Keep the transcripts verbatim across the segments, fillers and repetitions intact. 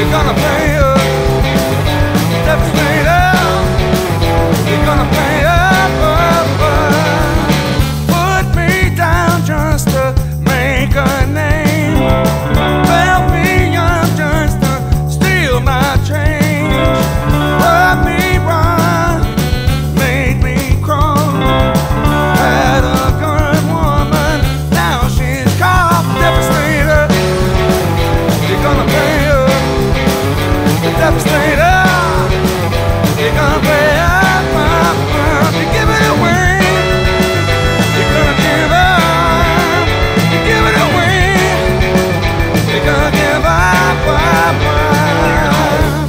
You're gonna pay up, Devastator. You're gonna pay up, up, up. Put me down just to make a name. Bell me up just to steal my change. Rub me wrong, made me crawl. Had a good woman, now she's called Devastator. You're gonna pay up, the Devastator. You're gonna pay up, up, up. You give it away. You're gonna give up. You give it away. You're gonna give up, up, up.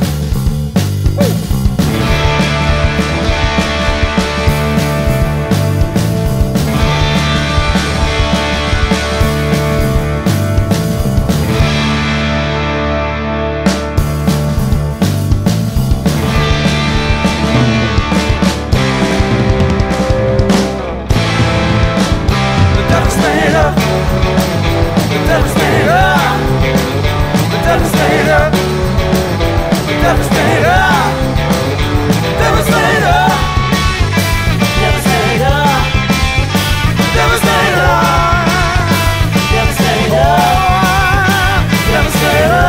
Devastator, the Devastator, the Devastator, the Devastator, Devastator, Devastator, Devastator, Devastator, Devastator,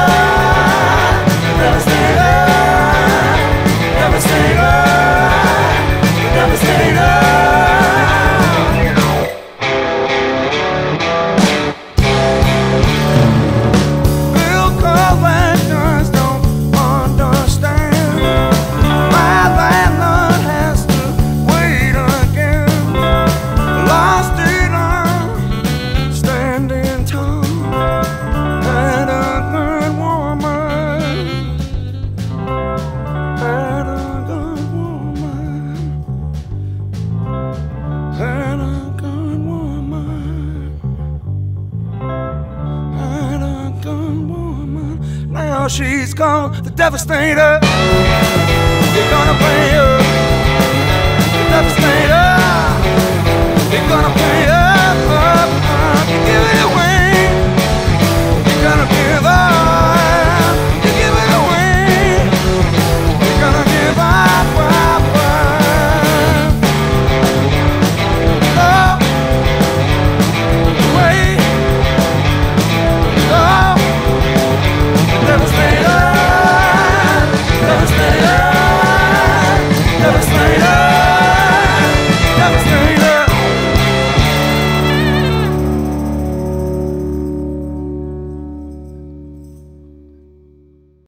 Devastator, Devastator, Devastator. Now she's gone, the Devastator. You're gonna pay her, the Devastator. You're gonna pay up, up, up. You give it away.